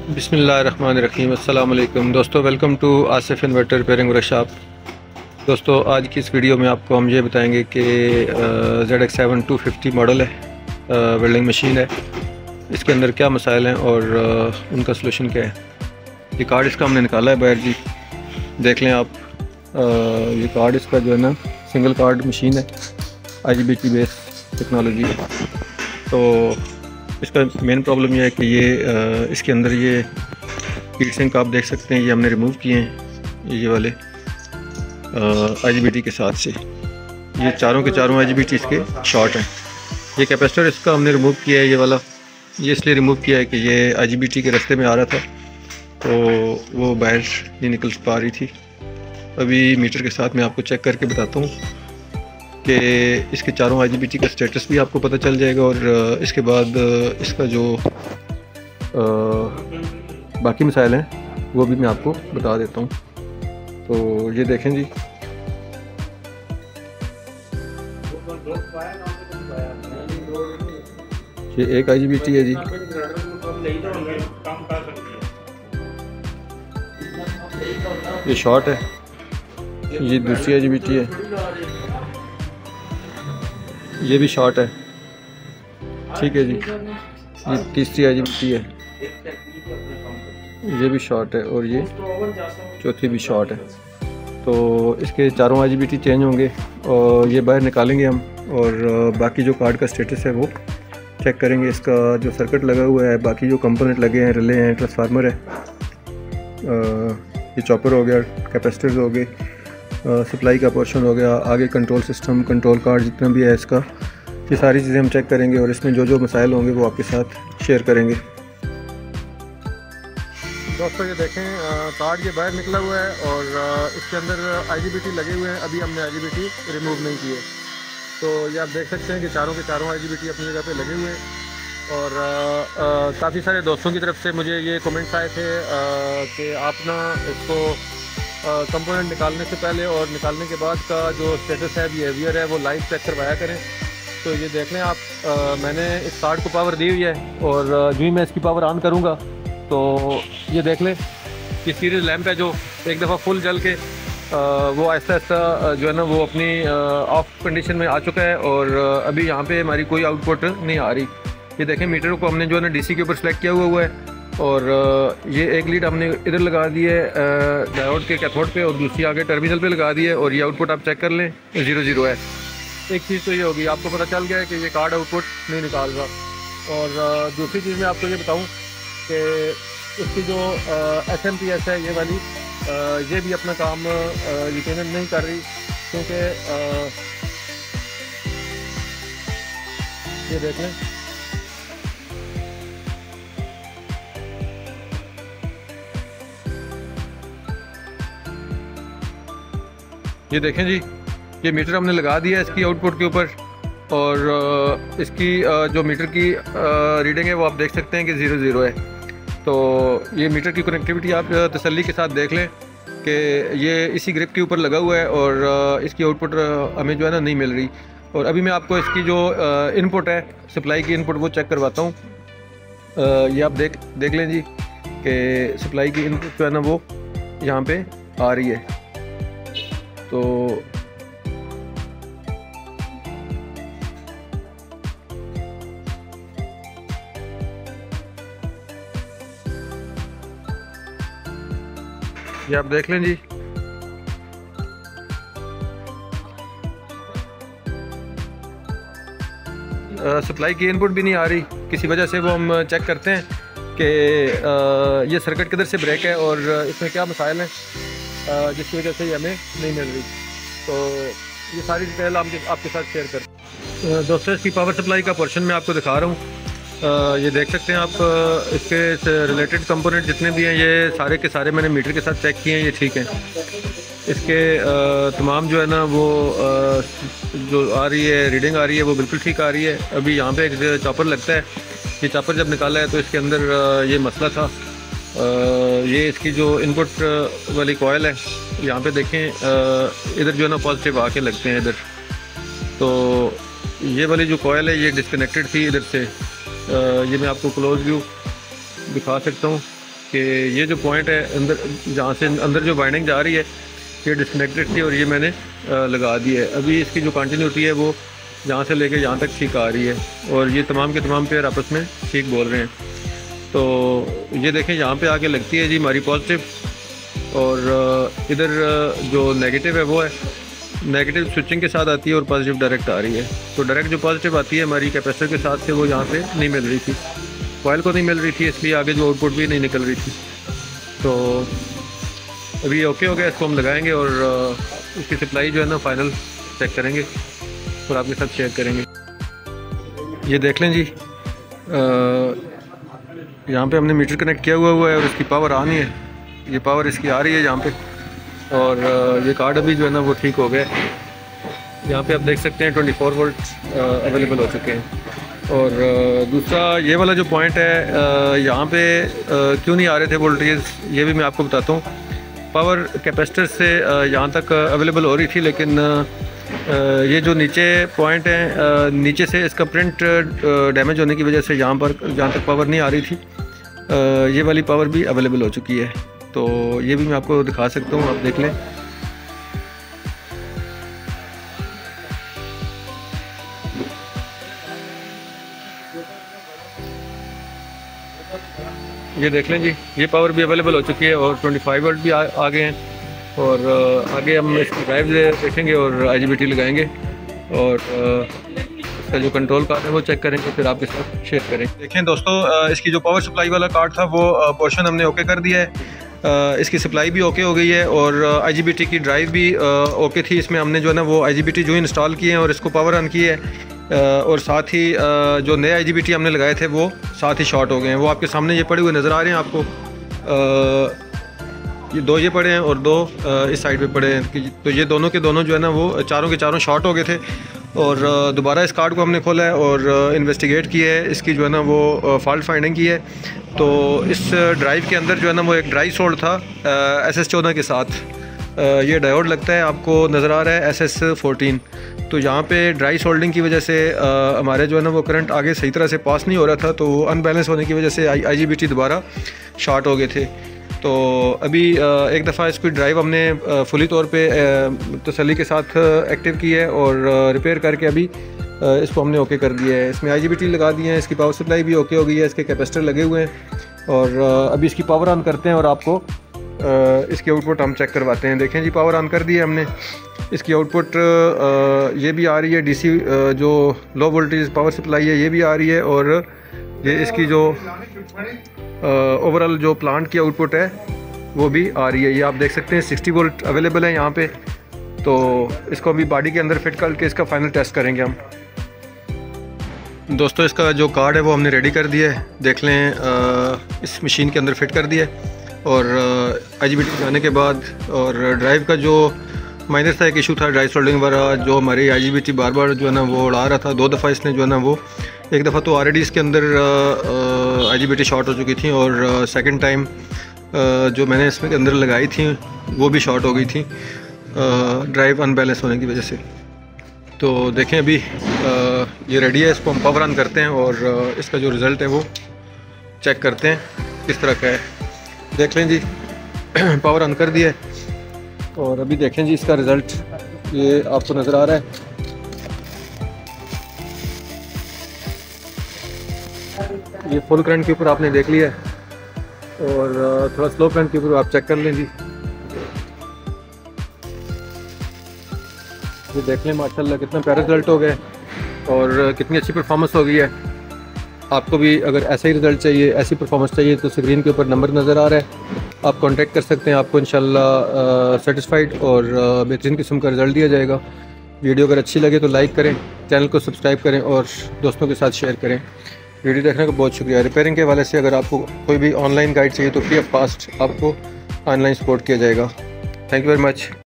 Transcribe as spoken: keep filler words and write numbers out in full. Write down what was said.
बिस्मिल्लाहिर्रहमानिर्रहीम। अस्सलाम वालेकुम दोस्तों, welcome to Asif inverter repairing workshop. दोस्तों, आज की इस वीडियो में आपको हम ये बताएंगे कि Z X seven two fifty model है, वेल्डिंग मशीन है। इसके अंदर क्या मसाइल हैं और आ, उनका सलूशन क्या है। ये कार्ड इसका हमने निकाला है बाहर जी, देख लें आप। आ, ये कार्ड इसका जो है ना सिंगल कार्ड मशीन है, I G B T base technology है। तो इसका मेन प्रॉब्लम यह है कि ये आ, इसके अंदर ये हीट सिंक आप देख सकते हैं, ये हमने रिमूव किए हैं ये वाले आई जी बी टी के साथ से। ये चारों के चारों आई जी बी टी इसके शॉर्ट हैं। ये कैपेसिटर इसका हमने रिमूव किया है, ये वाला ये इसलिए रिमूव किया है कि ये आई जी बी टी के रास्ते में आ रहा था, तो वो बाहर नहीं निकल पा रही थी। अभी मीटर के साथ मैं आपको चेक करके बताता हूँ कि इसके चारों आई जी बी टी का स्टेटस भी आपको पता चल जाएगा, और इसके बाद इसका जो आ, बाकी मसाइल हैं वो भी मैं आपको बता देता हूँ। तो ये देखें जी, ये एक आई जी बी टी है जी, ये शॉर्ट है। ये दूसरी आई जी बी टी है, ये भी शॉर्ट है, ठीक है जी। ये तीसरी आई जी बी टी है, ये भी शॉर्ट है, और ये चौथी भी शॉर्ट है। तो इसके चारों I G B T change होंगे और ये बाहर निकालेंगे हम, और बाकी जो कार्ड का स्टेटस है वो चेक करेंगे। इसका जो सर्किट लगा हुआ है, बाकी जो कंपोनेंट लगे हैं, रिले हैं, ट्रांसफार्मर है, ये चॉपर हो गया, कैपेसिटर्स हो गए, सप्लाई का पोर्शन हो गया, आगे कंट्रोल सिस्टम, कंट्रोल कार्ड जितना भी है इसका, ये सारी चीज़ें हम चेक करेंगे और इसमें जो जो मसाइल होंगे वो आपके साथ शेयर करेंगे। दोस्तों, ये देखें, कार्ड ये बाहर निकला हुआ है और इसके अंदर आई जी बी टी लगे हुए हैं। अभी हमने I G B T remove नहीं किए। तो ये आप देख सकते हैं कि चारों के चारों आई जी बी टी अपनी जगह पे लगे हुए हैं। और काफ़ी सारे दोस्तों की तरफ से मुझे ये कमेंट्स आए थे कि आप ना इसको कंपोनेंट निकालने से पहले और निकालने के बाद का जो स्टेटस है, बिहेवियर है, वो लाइव चेक करवाया करें। तो ये देख लें आप, आ, मैंने इस कार्ड को पावर दी हुई है, और जो ही मैं इसकी पावर ऑन करूँगा तो ये देख लें कि सीरीज लैंप है जो एक दफ़ा फुल जल के आ, वो आहिस्ता आहिस्ता जो है ना वो अपनी ऑफ कंडीशन में आ चुका है, और अभी यहाँ पे हमारी कोई आउटपुट नहीं आ रही। ये देखें, मीटर को हमने जो है ना डी सी के ऊपर सेलेक्ट किया हुआ हुआ है, और ये एक लीड हमने इधर लगा दी है डायोड के कैथोड पे, और दूसरी आगे टर्मिनल पे लगा दी है, और ये आउटपुट आप चेक कर लें, ज़ीरो ज़ीरो है। एक चीज़ तो ये होगी, आपको पता चल गया है कि ये कार्ड आउटपुट नहीं निकाल रहा। और दूसरी चीज़ मैं आपको ये बताऊं कि इसकी जो एस एम पी एस है ये वाली, आ, ये भी अपना काम यकीनन नहीं कर रही, क्योंकि ये देख लें, ये देखें जी, ये मीटर हमने लगा दिया है इसकी आउटपुट के ऊपर, और इसकी जो मीटर की रीडिंग है वो आप देख सकते हैं कि ज़ीरो ज़ीरो है। तो ये मीटर की कनेक्टिविटी आप तसल्ली के साथ देख लें कि ये इसी ग्रिप के ऊपर लगा हुआ है, और इसकी आउटपुट हमें जो है ना नहीं मिल रही। और अभी मैं आपको इसकी जो इनपुट है, सप्लाई की इनपुट, वो चेक करवाता हूँ। ये आप देख देख लें जी कि सप्लाई की इनपुट जो है ना वो यहाँ पे आ रही है। तो ये आप देख लें जी, सप्लाई की इनपुट भी नहीं आ रही। किसी वजह से वो हम चेक करते हैं कि ये सर्किट किधर से ब्रेक है और इसमें क्या मसाइल हैं जिसकी वजह से ये हमें नहीं मिल रही। तो ये सारी डिटेल आप आपके साथ शेयर कर। दोस्तों, इसकी पावर सप्लाई का पोर्शन मैं आपको दिखा रहा हूँ। ये देख सकते हैं आप, इसके रिलेटेड कंपोनेंट जितने भी हैं ये सारे के सारे मैंने मीटर के साथ चेक किए हैं, ये ठीक हैं। इसके तमाम जो है ना वो जो आ रही है रीडिंग आ रही है वो बिल्कुल ठीक आ रही है। अभी यहाँ पे एक चॉपर लगता है, ये चॉपर जब निकाला है तो इसके अंदर ये मसला था। ये इसकी जो इनपुट वाली कॉयल है, यहाँ पे देखें, इधर जो है ना पॉजिटिव आके लगते हैं इधर। तो ये वाली जो कॉयल है ये डिस्कनेक्टेड थी इधर से। ये मैं आपको क्लोज व्यू दिखा सकता हूँ। कि ये जो पॉइंट है अंदर, जहाँ से अंदर जो वाइंडिंग जा रही है ये डिस्कनेक्टेड थी और ये मैंने लगा दी है। अभी इसकी जो कंटिन्यूटी है वो जहाँ से लेके यहाँ तक ठीक आ रही है और ये तमाम के तमाम पेयर आपस में ठीक बोल रहे हैं। तो ये देखें यहाँ पे आके लगती है जी हमारी पॉजिटिव, और इधर जो नेगेटिव है वो है नेगेटिव स्विचिंग के साथ आती है और पॉजिटिव डायरेक्ट आ रही है। तो डायरेक्ट जो पॉजिटिव आती है हमारी कैपेसिटर के साथ से वो यहाँ पे नहीं मिल रही थी, कॉइल को नहीं मिल रही थी, इसलिए आगे जो आउटपुट भी नहीं निकल रही थी। तो अभी ओके हो गया, इसको हम लगाएंगे और उसकी सप्लाई जो है ना फाइनल चेक करेंगे और आपके साथ शेयर करेंगे। ये देख लें जी, यहाँ पे हमने मीटर कनेक्ट किया हुआ हुआ है और इसकी पावर आनी है, ये पावर इसकी आ रही है यहाँ पे, और ये कार्ड अभी जो है ना वो ठीक हो गया। यहाँ पे आप देख सकते हैं चौबीस वोल्ट अवेलेबल हो चुके हैं। और दूसरा ये वाला जो पॉइंट है, यहाँ पे क्यों नहीं आ रहे थे वोल्टेज, ये भी मैं आपको बताता हूँ। पावर कैपेसिटर से यहाँ तक अवेलेबल हो रही थी, लेकिन ये जो नीचे पॉइंट है, नीचे से इसका प्रिंट डैमेज होने की वजह से यहाँ पर जहाँ तक पावर नहीं आ रही थी, ये वाली पावर भी अवेलेबल हो चुकी है। तो ये भी मैं आपको दिखा सकता हूँ, आप देख लें। ये देख लें जी, ये पावर भी अवेलेबल हो चुकी है और पच्चीस वोल्ट भी आ, आ गए हैं। और आगे हम इसकी ड्राइव देखेंगे और आईजीबीटी लगाएंगे और इसका जो कंट्रोल कार्ड है वो चेक करेंगे, फिर आपके साथ शेयर करेंगे। देखें दोस्तों, इसकी जो पावर सप्लाई वाला कार्ड था वो पोर्शन हमने ओके कर दिया है, इसकी सप्लाई भी ओके हो गई है और आईजीबीटी की ड्राइव भी ओके थी। इसमें हमने जो है ना वो आईजीबीटी जो इंस्टॉल किए हैं और इसको पावर ऑन की है, और साथ ही जो नए आईजीबीटी हमने लगाए थे वो साथ ही शॉर्ट हो गए हैं। वो आपके सामने ये पड़े हुए नज़र आ रहे हैं आपको, ये दो ये पड़े हैं और दो इस साइड पे पड़े हैं। तो ये दोनों के दोनों जो है ना वो चारों के चारों शॉर्ट हो गए थे और दोबारा इस कार्ड को हमने खोला है और इन्वेस्टिगेट किया है, इसकी जो है ना वो फॉल्ट फाइंडिंग की है। तो इस ड्राइव के अंदर जो है ना वो एक ड्राई सोल्ड था एस एस चौदह के साथ, ये डायोड लगता है, आपको नज़र आ रहा है एस एस फोर्टीन। तो यहाँ पे ड्राई सोल्डिंग की वजह से हमारे जो है ना वो करंट आगे सही तरह से पास नहीं हो रहा था, तो अनबैलेंस होने की वजह से I I G B T दोबारा शॉर्ट हो गए थे। तो अभी एक दफ़ा इसकी ड्राइव हमने फुली तौर पे तसल्ली के साथ एक्टिव की है और रिपेयर करके अभी इसको हमने ओके कर दिया है। इसमें आईजीबीटी लगा दिए हैं, इसकी पावर सप्लाई भी ओके हो गई है, इसके कैपेसिटर लगे हुए हैं और अभी इसकी पावर ऑन करते हैं और आपको इसकी आउटपुट हम चेक करवाते हैं। देखें जी, पावर ऑन कर दी है हमने, इसकी आउटपुट ये भी आ रही है, डीसी जो लो वोल्टेज पावर सप्लाई है ये भी आ रही है और ये इसकी जो ओवरऑल जो प्लांट की आउटपुट है वो भी आ रही है। ये आप देख सकते हैं साठ वोल्ट अवेलेबल है यहाँ पे। तो इसको अभी बॉडी के अंदर फिट करके इसका फाइनल टेस्ट करेंगे हम। दोस्तों, इसका जो कार्ड है वो हमने रेडी कर दिया है, देख लें, आ, इस मशीन के अंदर फिट कर दिया है और आईजीबीटी लगाने के बाद और ड्राइव का जो माइनर था एक इशू था ड्राई सोल्डिंग वाला, जो हमारी आईजीबीटी बार बार जो है ना वो उड़ा रहा था। दो दफ़ा इसने जो है ना वो, एक दफ़ा तो ऑलरेडी इसके अंदर आईजीबीटी शॉर्ट हो चुकी थी और सेकंड टाइम जो मैंने इसमें अंदर लगाई थी वो भी शॉर्ट हो गई थी ड्राइव अनबैलेंस होने की वजह से। तो देखें अभी आ, ये रेडी है, इसको हम पावर ऑन करते हैं और इसका जो रिज़ल्ट है वो चेक करते हैं किस तरह का है। देख लें जी, पावर ऑन कर दिया है और अभी देखें जी इसका रिज़ल्ट, ये आपको नज़र आ रहा है। ये फुल करंट के ऊपर आपने देख लिया है और थोड़ा स्लो करंट के ऊपर आप चेक कर लें जी। ये देख लें माशाल्लाह कितना प्यारा रिज़ल्ट हो गया और कितनी अच्छी परफॉर्मेंस हो गई है। आपको भी अगर ऐसा ही रिज़ल्ट चाहिए, ऐसी परफॉर्मेंस चाहिए, तो स्क्रीन के ऊपर नंबर नज़र आ रहा है, आप कांटेक्ट कर सकते हैं। आपको इंशाल्लाह सेटिस्फाइड और बेहतरीन किस्म का रिज़ल्ट दिया जाएगा। वीडियो अगर अच्छी लगे तो लाइक करें, चैनल को सब्सक्राइब करें और दोस्तों के साथ शेयर करें। वीडियो देखने का बहुत शुक्रिया। रिपेयरिंग के हवाले से अगर आपको कोई भी ऑनलाइन गाइड चाहिए तो फ्री ऑफ कॉस्ट आपको ऑनलाइन सपोर्ट किया जाएगा। Thank you very much.